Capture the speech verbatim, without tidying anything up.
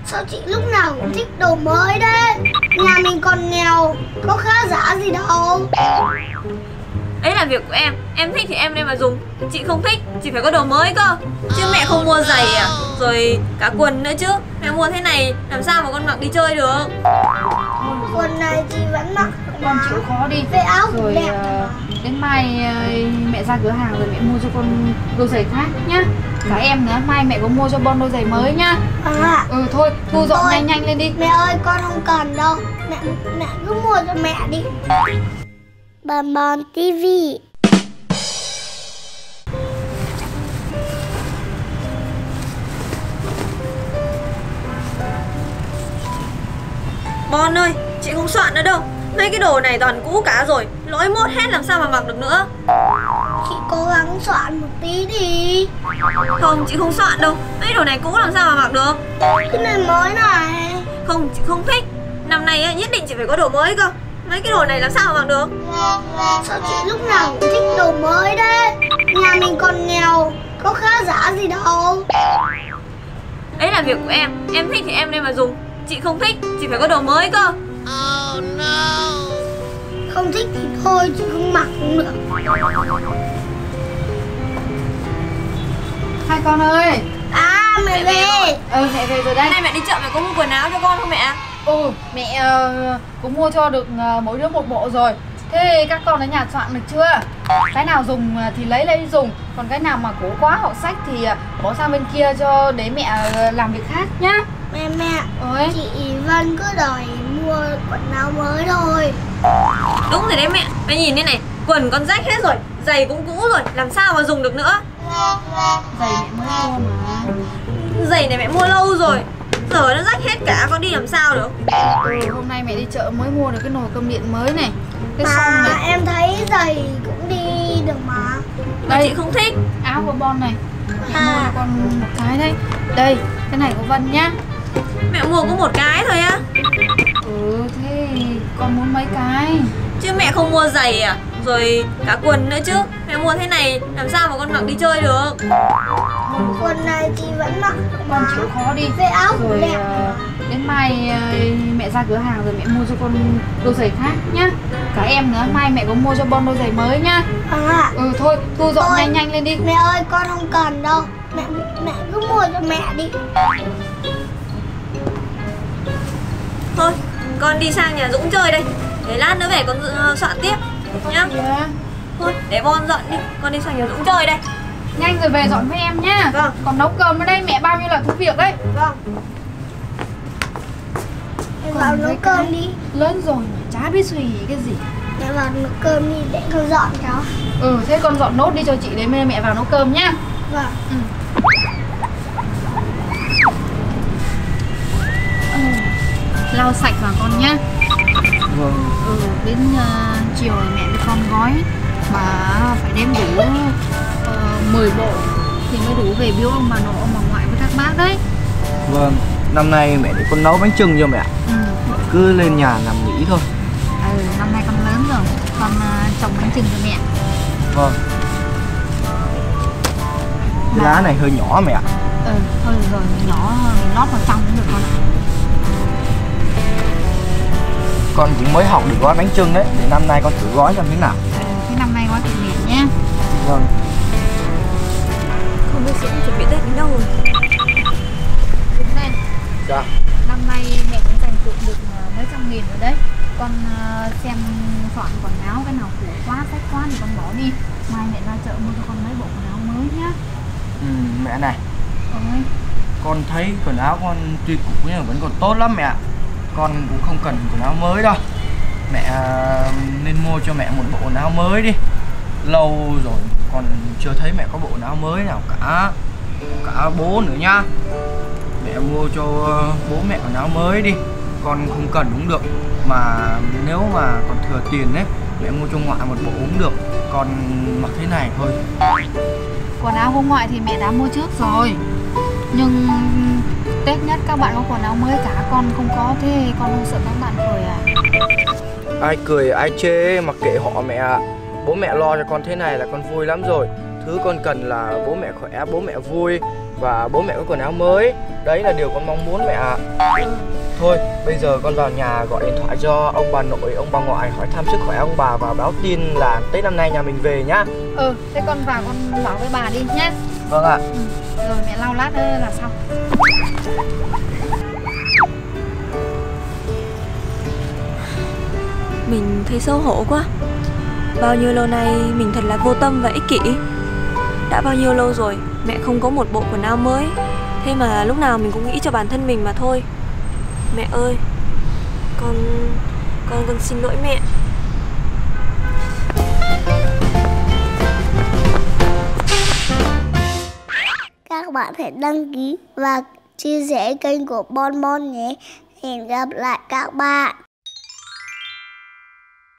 Sao chị lúc nào cũng thích đồ mới đấy? Nhà mình còn nghèo, có khá giả gì đâu. Ấy là việc của em, em thích thì em đem mà dùng. Chị không thích, chị phải có đồ mới cơ. Chứ mẹ không mua giày à, rồi cả quần nữa chứ. Mẹ mua thế này làm sao mà con mặc đi chơi được. Quần này chị vẫn mặc. Con chịu khó đi. Về áo rồi đẹp uh, đến mai uh, mẹ ra cửa hàng rồi mẹ mua cho con đôi giày khác nhá. Cả em nữa, mai mẹ có mua cho Bon đôi giày mới nhá. À. Ừ thôi, thu dọn Thôi, nhanh nhanh lên đi. Mẹ ơi, con không cần đâu. Mẹ mẹ cứ mua cho mẹ đi. Bon Bon ti vi. Bon ơi, chị không soạn nữa đâu. Mấy cái đồ này toàn cũ cả rồi, lỗi mốt hết làm sao mà mặc được nữa. Chị cố gắng soạn một tí đi. Không, chị không soạn đâu. Mấy đồ này cũ làm sao mà mặc được. Cái này mới này. Không, chị không thích. Năm nay á, nhất định chị phải có đồ mới cơ. Mấy cái đồ này làm sao mà mặc được. Sao chị lúc nào cũng thích đồ mới đấy? Nhà mình còn nghèo, có khá giả gì đâu. Ấy là việc của em, em thích thì em đem mà dùng. Chị không thích, chị phải có đồ mới cơ. Oh no. Không thích thì thôi, chị không mặc cũng được. Hai con ơi. À, mẹ, mẹ về. Ừ, mẹ về rồi đây. Nay mẹ đi chợ mẹ có mua quần áo cho con không mẹ? Ừ, mẹ uh, cũng mua cho được uh, mỗi đứa một bộ rồi. Thế các con ở nhà soạn được chưa? Cái nào dùng thì lấy lấy dùng. Còn cái nào mà cố quá hoặc sách thì uh, bỏ sang bên kia cho để mẹ uh, làm việc khác nhá. Mẹ mẹ, Ôi. chị Vân cứ đòi mua quần áo mới thôi. Đúng rồi đấy mẹ, mẹ nhìn đây này, quần con rách hết rồi, giày cũng cũ rồi, làm sao mà dùng được nữa. Giày mẹ mới mua mà. Giày này mẹ mua lâu rồi, giờ nó rách hết cả, con đi làm sao được. Ừ, hôm nay mẹ đi chợ mới mua được cái nồi cơm điện mới này. Cái xong Mà này. em thấy giày cũng đi được mà. Mà Đây, chị không thích. áo của Bon này. Mẹ À. mua cho con một cái đây. Đây, cái này của Vân nhá. Mẹ mua có một cái thôi á. Ừ, thế con muốn mấy cái? Chứ mẹ không mua giày à, rồi cả quần nữa chứ. Mẹ mua thế này làm sao mà con mặc đi chơi được. Quần này chị vẫn mặc. Con chịu khó đi. Về áo cũng Rồi đẹp. uh, đến mai uh, mẹ ra cửa hàng rồi mẹ mua cho con đôi giày khác nhá. Cả em nữa, mai mẹ có mua cho Bon đôi giày mới nhá. À. Ừ thôi, thu dọn Thôi, nhanh nhanh lên đi. Mẹ ơi, con không cần đâu. Mẹ mẹ cứ mua cho mẹ đi. Thôi, con đi sang nhà Dũng chơi đây. Để lát nữa về con uh, soạn tiếp nhá. Yeah. Thôi, để Bon dọn đi, con đi sang nhà Dũng chơi đây. Nhanh rồi về dọn với em nhá. Vâng. Còn nấu cơm ở đây mẹ bao nhiêu là công việc đấy. Vâng. Mẹ Còn vào nấu với cơm cái đi. Lớn rồi mà chả biết suy nghĩ cái gì. Mẹ vào nấu cơm đi để con dọn cháu. Ừ, thế con dọn nốt đi cho chị để mẹ vào nấu cơm nhá. Vâng. Ừ. Ừ. Lau sạch vào con nhá. Vâng. Ừ, đến uh, chiều mẹ với con gói mà phải đem đủ uh, mười bộ thì mới đủ về biếu ông bà nội ông bà ngoại với các bác đấy. Vâng, năm nay mẹ để con nấu bánh chưng cho mẹ. Ừ. Mẹ cứ lên nhà nằm nghỉ thôi. Ừ, năm nay con lớn rồi, con uh, trồng bánh chưng cho mẹ. Vâng. Cái lá này hơi nhỏ mẹ. Ừ, thôi được rồi, nhỏ mình lót vào trong cũng được con ạ. Con cũng mới học được gói bánh chưng đấy, để năm nay con thử gói xem thế nào. Ừ, thế năm nay gói tự mẹ nhé. Vâng. Không biết Dũng chuẩn bị Tết đến đâu rồi. Đúng đây. Dạ. Năm nay mẹ cũng dành dụm được mấy trăm nghìn rồi đấy. Con uh, xem chọn quần áo cái nào cũ quá, sách quá thì con bỏ đi. Mai mẹ ra chợ mua cho con mấy bộ quần áo mới nhá. Ừ, mẹ này, Ôi. con thấy quần áo con tuy cũ nhưng mà vẫn còn tốt lắm mẹ. Con cũng không cần quần áo mới đâu. Mẹ nên mua cho mẹ một bộ quần áo mới đi. Lâu rồi con chưa thấy mẹ có bộ quần áo mới nào cả. Cả bố nữa nhá. Mẹ mua cho bố mẹ quần áo mới đi. Con không cần cũng được. Mà nếu mà còn thừa tiền ấy, mẹ mua cho ngoại một bộ cũng được. Con mặc thế này thôi. Quần áo của ngoại thì mẹ đã mua trước rồi. Nhưng Tết nhất các bạn có quần áo mới cả, con không có, thế con không sợ các bạn cười à? Ai cười ai chê mặc kệ họ mẹ ạ. Bố mẹ lo cho con thế này là con vui lắm rồi. Thứ con cần là bố mẹ khỏe, bố mẹ vui. và bố mẹ có quần áo mới. Đấy là điều con mong muốn mẹ ạ. Thôi bây giờ con vào nhà gọi điện thoại cho ông bà nội, ông bà ngoại hỏi thăm sức khỏe ông bà và báo tin là Tết năm nay nhà mình về nhá. Ừ, thế con vào con bảo với bà đi nhá. Vâng ạ. Ừ. Rồi mẹ lau lát nữa là xong. Mình thấy xấu hổ quá. Bao nhiêu lâu nay mình thật là vô tâm và ích kỷ. Đã bao nhiêu lâu rồi mẹ không có một bộ quần áo mới, thế mà lúc nào mình cũng nghĩ cho bản thân mình mà thôi. Mẹ ơi, con con con xin lỗi mẹ. Các bạn hãy đăng ký và chia sẻ kênh của Bon Bon nhé. Hẹn gặp lại các bạn.